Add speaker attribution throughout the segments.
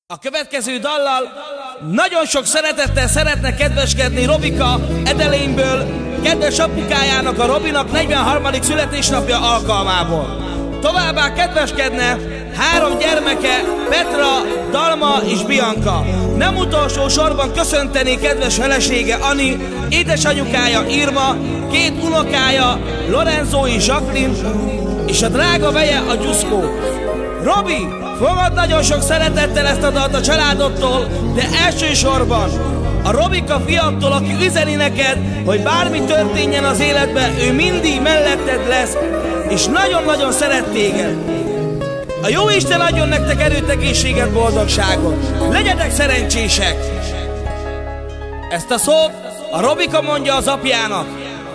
Speaker 1: A következő dallal nagyon sok szeretettel szeretne kedveskedni Robika Edelényből, kedves apukájának, a Robinak 43. születésnapja alkalmából. Továbbá kedveskedne 3 gyermeke, Petra, Dalma és Bianca. Nem utolsó sorban köszönteni kedves felesége Ani, édesanyukája Irma, 2 unokája Lorenzo és Jacqueline, és a drága veje a Gyuszkó. Robi, fogad nagyon sok szeretettel ezt a dalt a családodtól, de elsősorban a Robika fiattól, aki üzeni neked, hogy bármi történjen az életben, ő mindig melletted lesz, és nagyon-nagyon szeret téged. A Jóisten adjon nektek erőt, egészséget, boldogságot. Legyetek szerencsések! Ezt a szót a Robika mondja az apjának.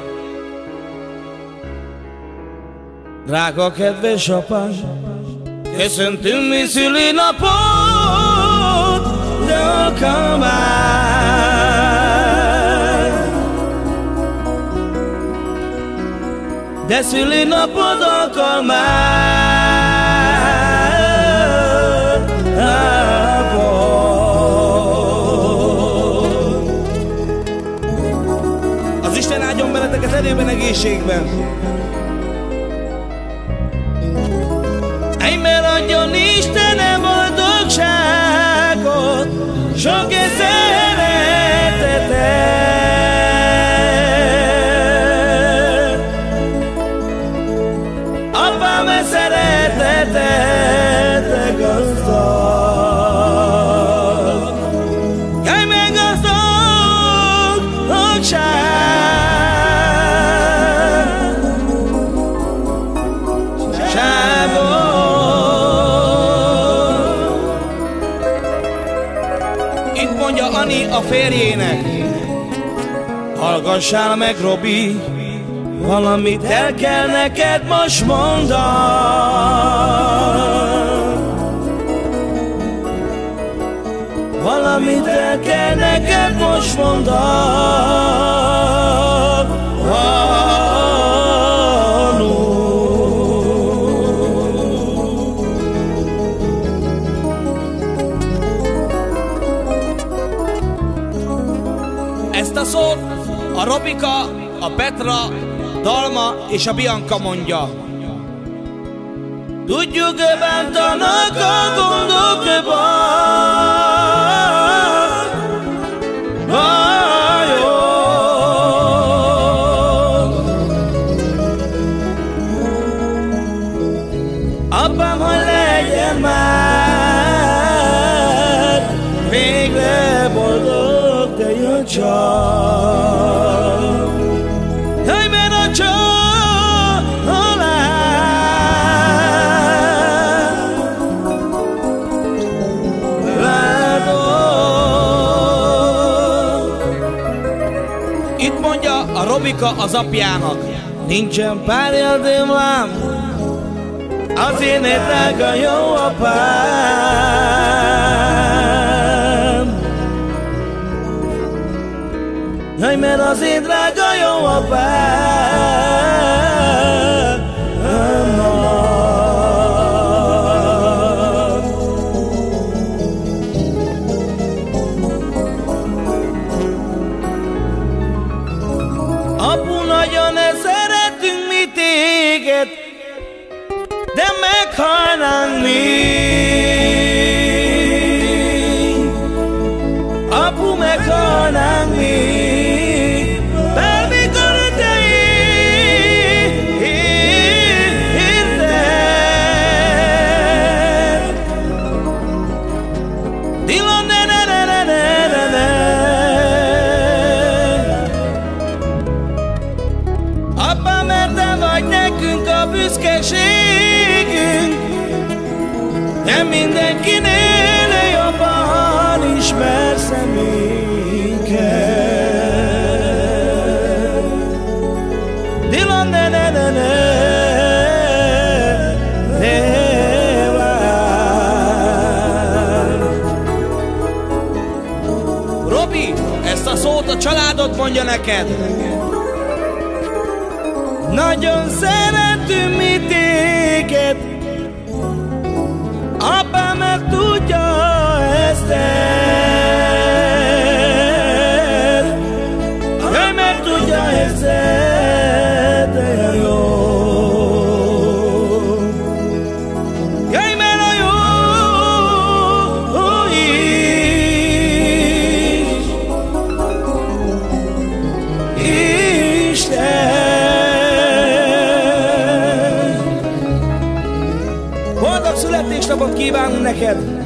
Speaker 1: Drága kedves apám, köszöntünk mi szülinapot, de alkalmát. De szülinapod alkalmát. Az Isten áldjon beleteket erőben, egészségben. Mert adjon Istenem boldogságot, sok szeretetet. Apám, szeretetet gazdag, kelj meg gazdagság. Itt mondja Ani a férjének. Hallgassál meg, Robi, valamit el kell neked most mondan. Valamit el kell neked most mondan. Ezt a szót a Robika, a Petra, Dalma és a Bianca mondja. Tudjuk, bántanak a gondokban, apám, hogy legyen már végre boldog, de jön csak. Jaj, mert a család vádol. Itt mondja a Robika az apjának. Nincsen párja, dömlám, az én drága jó apám. Jaj, mert az én drága jó apám. Apu, nagyon szeretünk mi téged, de meghalnánk mi. Apu, meghalnánk mi. Bármikor te érted. Dilon, ne. Apa, mert te vagy nekünk a büszkeségünk, nem mindenkinél jobban ismersz minket. Dilon, ne. Robi, ezt a szót a családod mondja neked. Nagyon szeretünk mi téged, apám, mert tudja születésnapot kívánunk neked!